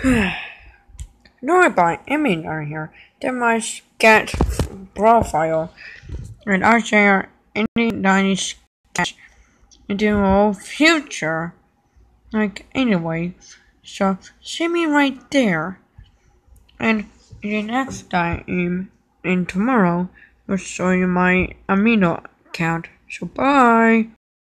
Not by Amino here. They must get profile, and I share any tiny sketch into our future. Like anyway, so see me right there. And the next time in tomorrow, I'll show you my amino account. So bye.